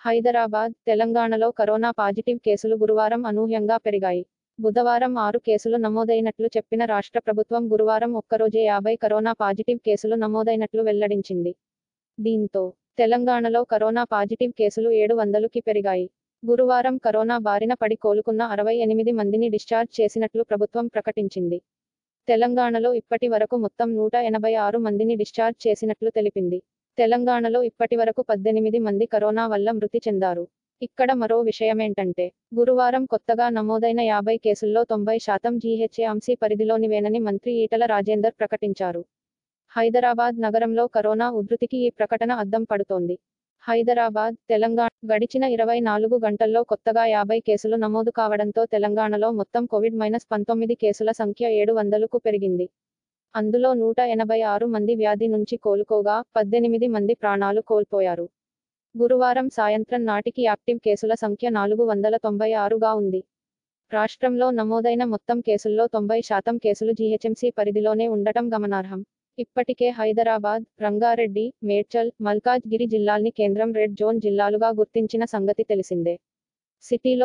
హైదరాబాద్, తెలంగాణలో corona positive కేసులు గురువారం అనూహ్యంగా పెరిగాయి. బుధవారం 6 కేసులు నమోదైనట్లు చెప్పిన రాష్ట్ర ప్రభుత్వం గురువారం ఒక్కరోజే 50 కరోనా పాజిటివ్ కేసులు నమోదైనట్లు వెల్లడించింది. దీంతో తెలంగాణలో కరోనా పాజిటివ్ కేసులు 700కి పెరిగాయి. గురువారం కరోనా బారిన పడి కోలుకున్న 68 మందిని డిశ్చార్జ్ చేసినట్లు ప్రభుత్వం ప్రకటించింది. తెలంగాణలో ఇప్పటి వరకు మొత్తం 186 మందిని డిశ్చార్జ్ చేసినట్లు తెలిపింది. తెలంగాణలో ఇప్పటివరకు 18 మంది కరోనా వల్ల మృతి చెందారు. ఇక్కడ మరో విషయమేంటంటే, గురువారం కొత్తగా నమోదైన 50 కేసుల్లో 90% జీహెచ్ఎంసీ పరిధిలోనివేనని మంత్రి ఈటల రాజేందర్ ప్రకటించారు. హైదరాబాద్ నగరంలో కరోనా ఉధృతికి ఈ ప్రకటన అద్దం పడుతోంది. హైదరాబాద్, తెలంగాణ గడిచిన 24 గంటల్లో కొత్తగా 50 కేసులు నమోదు కావడంతో తెలంగాణలో మొత్తం కోవిడ్-19 కేసుల సంఖ్య 700కు పెరిగింది. అందులో 186 మంది వ్యాధి నుంచి కోలుకోగా, 18 మంది ప్రాణాలు కోల్పోయారు. గురువారం సాయంత్రం నాటికి యాక్టివ్ కేసుల సంఖ్య 496గా ఉంది. రాష్ట్రంలో నమోదైన మొత్తం కేసుల్లో 90% కేసులు జీహెచ్ఎంసీ పరిధిలోనే ఉండటం గమనార్హం. ఇప్పటికే హైదరాబాద్, రంగారెడ్డి, మేడ్చల్, మల్కాజ్గిరి జిల్లాల్ని కేంద్రం రెడ్ జోన్ జిల్లాలుగా గుర్తించిన సంగతి తెలిసిందే. సిటీలో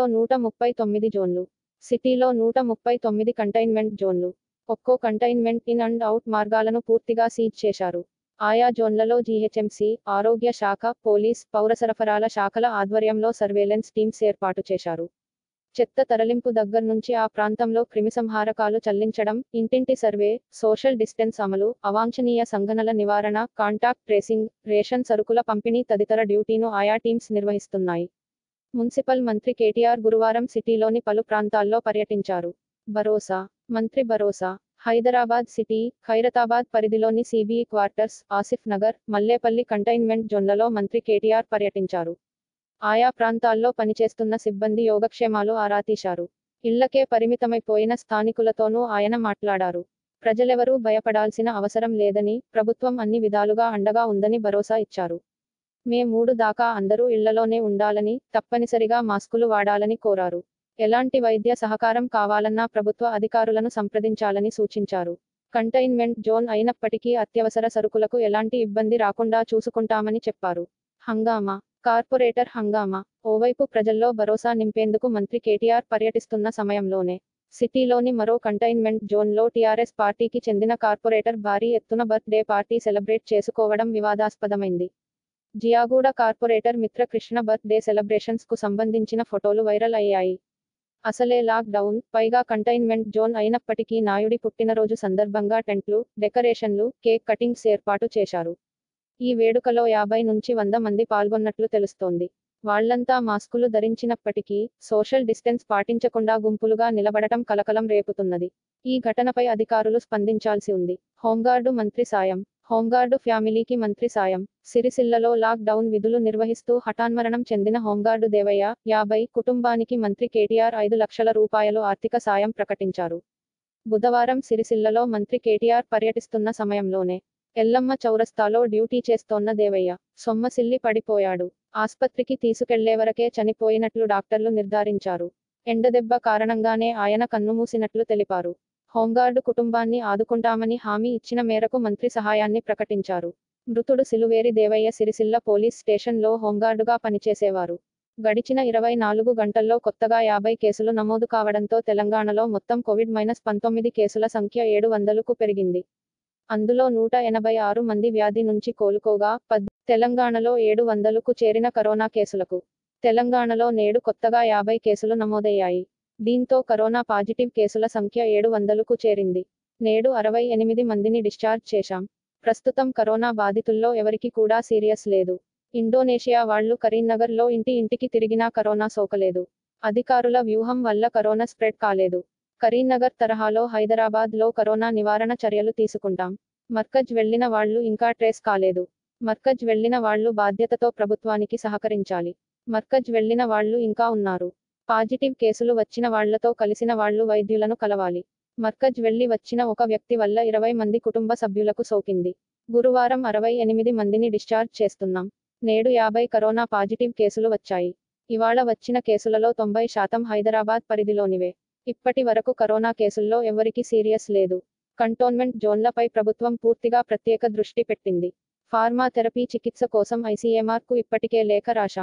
139 జోన్లు. సిటీలో 139 కంటైన్మెంట్ జోన్లు. ఒక్కో కంటైన్మెంట్ ఇన్ అండ్ అవుట్ మార్గాలను పూర్తిగా సీజ్ చేశారు. ఆయా జోన్లలో జీహెచ్ఎంసీ, ఆరోగ్య శాఖ, పోలీస్, పౌరసరఫరాల శాఖల ఆధ్వర్యంలో సర్వేలెన్స్ టీమ్స్ ఏర్పాటు చేశారు. చెత్త తరలింపు దగ్గర్నుంచి ఆ ప్రాంతంలో క్రిమిసంహారకాలు చల్లించడం, ఇంటింటి సర్వే, సోషల్ డిస్టెన్స్ అమలు, అవాంఛనీయ సంఘటనల నివారణ, కాంటాక్ట్ ట్రేసింగ్, రేషన్ సరుకుల పంపిణీ తదితర డ్యూటీను ఆయా టీమ్స్ నిర్వహిస్తున్నాయి. మున్సిపల్ మంత్రి కేటీఆర్ గురువారం సిటీలోని పలు ప్రాంతాల్లో పర్యటించారు. భరోసా మంత్రి భరోసా హైదరాబాద్ సిటీ, ఖైరతాబాద్ పరిధిలోని CBE quarters, Asif Nagar, Mallepally containment జోన్లలో మంత్రి కేటీఆర్ పర్యటించారు. ఆయా ప్రాంతాల్లో పనిచేస్తున్న సిబ్బంది యోగక్షేమాలు ఆరా తీశారు. ఇళ్లకే పరిమితమైపోయిన స్థానికులతోనూ ఆయన మాట్లాడారు. ప్రజలెవరూ భయపడాల్సిన అవసరం లేదని, ప్రభుత్వం అన్ని విధాలుగా అండగా ఉందని భరోసా ఇచ్చారు. మే 3 దాకా అందరూ ఇళ్లలోనే ఉండాలని, తప్పనిసరిగా మాస్కులు వాడాలని కోరారు. ఎలాంటి వైద్య సహకారం కావాలన్నా ప్రభుత్వ అధికారులను సంప్రదించాలని సూచించారు. కంటైన్మెంట్ జోన్ అయినప్పటికీ అత్యవసర సరుకులకు ఎలాంటి ఇబ్బంది రాకుండా చూసుకుంటామని చెప్పారు. హంగామా కార్పొరేటర్ హంగామా ఓవైపు ప్రజల్లో భరోసా నింపేందుకు మంత్రి కేటీఆర్ పర్యటిస్తున్న సమయంలోనే సిటీలోని మరో కంటైన్మెంట్ జోన్లో టీఆర్ఎస్ పార్టీకి చెందిన కార్పొరేటర్ భారీ ఎత్తున బర్త్ డే పార్టీ సెలబ్రేట్ చేసుకోవడం వివాదాస్పదమైంది. జియాగూడ కార్పొరేటర్ మిత్ర కృష్ణ బర్త్ డే సెలబ్రేషన్స్ కు సంబంధించిన ఫోటోలు వైరల్ అయ్యాయి. అసలే లాక్ డౌన్, పైగా కంటైన్మెంట్ జోన్ అయినప్పటికీ నాయుడి పుట్టినరోజు సందర్భంగా టెంట్లు, డెకరేషన్లు, కేక్ కటింగ్స్ ఏర్పాటు చేశారు. ఈ వేడుకలో 50 నుంచి 100 మంది పాల్గొన్నట్లు తెలుస్తోంది. వాళ్లంతా మాస్కులు ధరించినప్పటికీ, సోషల్ డిస్టెన్స్ పాటించకుండా గుంపులుగా నిలబడటం కలకలం రేపుతున్నది. ఈ ఘటనపై అధికారులు స్పందించాల్సి ఉంది. హోంగార్డు మంత్రి సాయం హోంగార్డు ఫ్యామిలీకి మంత్రి సాయం సిరిసిల్లలో లాక్ డౌన్ విధులు నిర్వహిస్తూ హఠాన్మరణం చెందిన హోంగార్డు దేవయ్య, 50 కుటుంబానికి మంత్రి కేటీఆర్ 5 లక్షల రూపాయలు ఆర్థిక సాయం ప్రకటించారు. బుధవారం సిరిసిల్లలో మంత్రి కేటీఆర్ పర్యటిస్తున్న సమయంలోనే ఎల్లమ్మ చౌరస్తాలో డ్యూటీ చేస్తోన్న దేవయ్య సొమ్మసిల్లి పడిపోయాడు. ఆస్పత్రికి తీసుకెళ్లేవరకే చనిపోయినట్లు డాక్టర్లు నిర్ధారించారు. ఎండదెబ్బ కారణంగానే ఆయన కన్నుమూసినట్లు తెలిపారు. హోంగార్డు కుటుంబాన్ని ఆదుకుంటామని హామీ ఇచ్చిన మేరకు మంత్రి సహాయాన్ని ప్రకటించారు. మృతుడు సిలువేరి దేవయ్య సిరిసిల్ల పోలీస్ స్టేషన్లో హోంగార్డుగా పనిచేసేవారు. గడిచిన 24 గంటల్లో కొత్తగా 50 కేసులు నమోదు కావడంతో తెలంగాణలో మొత్తం కోవిడ్-19 కేసుల సంఖ్య 700కు పెరిగింది. అందులో 186 మంది వ్యాధి నుంచి కోలుకోగా, తెలంగాణలో 700కు చేరిన కరోనా కేసులకు తెలంగాణలో నేడు కొత్తగా 50 కేసులు నమోదయ్యాయి. దీంతో కరోనా పాజిటివ్ కేసుల సంఖ్య 700కు చేరింది. నేడు 68 మందిని డిశ్చార్జ్ చేశాం. ప్రస్తుతం కరోనా బాధితుల్లో ఎవరికి కూడా సీరియస్ లేదు. ఇండోనేషియా వాళ్లు కరీంనగర్లో ఇంటి ఇంటికి తిరిగినా కరోనా సోకలేదు. అధికారుల వ్యూహం వల్ల కరోనా స్ప్రెడ్ కాలేదు. కరీంనగర్ తరహాలో హైదరాబాద్లో కరోనా నివారణ చర్యలు తీసుకుంటాం. మర్కజ్ వెళ్లిన వాళ్లు ఇంకా ట్రేస్ కాలేదు. మర్కజ్ వెళ్లిన వాళ్లు బాధ్యతతో ప్రభుత్వానికి సహకరించాలి. మర్కజ్ వెళ్లిన వాళ్లు ఇంకా ఉన్నారు. పాజిటివ్ కేసులు వచ్చిన వాళ్లతో కలిసిన వాళ్లు వైద్యులను కలవాలి. మర్కజ్ వెళ్లి వచ్చిన ఒక వ్యక్తి వల్ల 20 మంది కుటుంబ సభ్యులకు సోకింది. గురువారం 68 మందిని డిశ్చార్జ్ చేస్తున్నాం. నేడు 50 కరోనా పాజిటివ్ కేసులు వచ్చాయి. ఇవాళ వచ్చిన కేసులలో 90% హైదరాబాద్ పరిధిలోనివే. ఇప్పటి వరకు కరోనా కేసుల్లో ఎవ్వరికీ సీరియస్ లేదు. కంటోన్మెంట్ జోన్లపై ప్రభుత్వం పూర్తిగా ప్రత్యేక దృష్టి పెట్టింది. ఫార్మా థెరపీ చికిత్స కోసం ఐసీఎంఆర్కు ఇప్పటికే లేఖ రాశాం.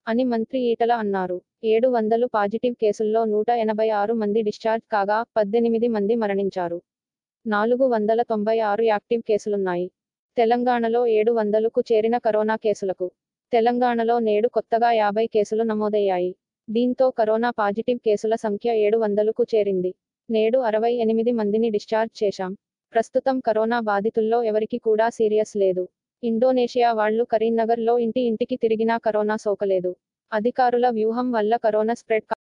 అని మంత్రి ఈటల అన్నారు. 700 పాజిటివ్ కేసుల్లో 186 మంది డిశ్చార్జ్ కాగా 18 మంది మరణించారు. 496 యాక్టివ్ కేసులున్నాయి. తెలంగాణలో 700కు చేరిన కరోనా కేసులకు తెలంగాణలో నేడు కొత్తగా 50 కేసులు నమోదయ్యాయి. దీంతో కరోనా పాజిటివ్ కేసుల సంఖ్య 700కు చేరింది. నేడు 68 మందిని డిశ్చార్జ్ చేశాం. ప్రస్తుతం కరోనా బాధితుల్లో ఎవరికి కూడా సీరియస్ లేదు. ఇండోనేషియా వాళ్లు కరీంనగర్లో ఇంటి ఇంటికి తిరిగినా కరోనా సోకలేదు. అధికారుల వ్యూహం వల్ల కరోనా స్ప్రెడ్